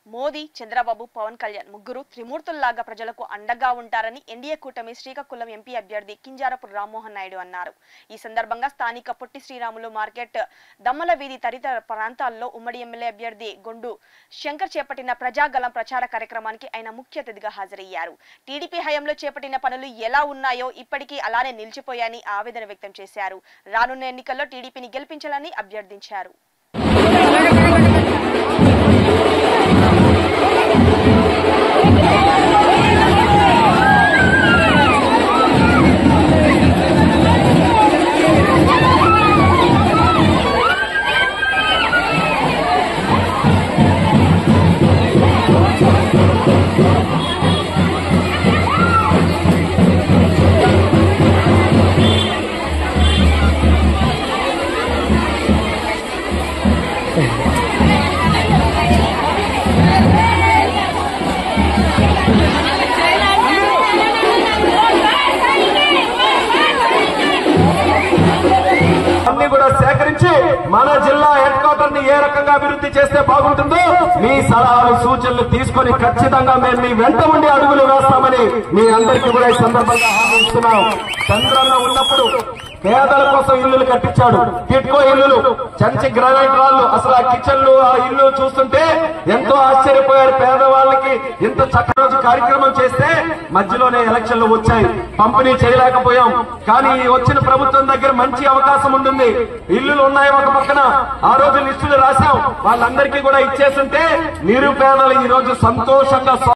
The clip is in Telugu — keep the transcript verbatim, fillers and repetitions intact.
మోదీ, చంద్రబాబు, పవన్ కళ్యాణ్ ముగ్గురు త్రిమూర్తుల్లాగా ప్రజలకు అండగా ఉంటారని ఎన్డీఏ కూటమి శ్రీకాకుళం ఎంపీ అభ్యర్థి కింజారపు రామ్మోహన్ నాయుడు అన్నారు. ఈ సందర్భంగా స్థానిక పొట్టి శ్రీరాములు మార్కెట్, దమ్మల వీధి తదితర ప్రాంతాల్లో ఉమ్మడి ఎమ్మెల్యే అభ్యర్థి గొండు శంకర్ చేపట్టిన ప్రజాగలం ప్రచార కార్యక్రమానికి ఆయన ముఖ్య అతిథిగా హాజరయ్యారు. టీడీపీ హయాంలో చేపట్టిన పనులు ఎలా ఉన్నాయో ఇప్పటికీ అలానే నిలిచిపోయాయని ఆవేదన వ్యక్తం చేశారు. రానున్న ఎన్నికల్లో టీడీపీని గెలిపించాలని అభ్యర్థించారు. సేకరించి మన జిల్లా హెడ్ క్వార్టర్ ని ఏ రకంగా అభివృద్ధి చేస్తే బాగుంటుందో మీ సలహాలు సూచనలు తీసుకుని ఖచ్చితంగా మేము మీ వెంట ఉండి అడుగులు వేస్తామని మీ అందరికీ కూడా ఈ సందర్భంగా హామీ ఇస్తున్నాం. చంద్రన్న ఉన్నప్పుడు పేదల కోసం ఇల్లులు కట్టించాడు, కిట్కో ఇల్లులు, చంచి గ్రానైట్ రాళ్లు. అసలు ఆ కిచెన్లు, ఆ ఇల్లు చూస్తుంటే ఎంతో ఆశ్చర్యపోయారు. పేదవాళ్ళకి ఇంత చక్కటి కార్యక్రమం చేస్తే మధ్యలోనే ఎలక్షన్లు వచ్చాయి, పంపిణీ చేయలేకపోయాం. కానీ వచ్చిన ప్రభుత్వం దగ్గర మంచి అవకాశం ఉంటుంది. ఇల్లులు ఉన్నాయి ఒక పక్కన, ఆ రోజు లిస్టులు రాశాం, వాళ్ళందరికీ కూడా ఇచ్చేస్తుంటే నిరుపేదలు ఈ రోజు సంతోషంగా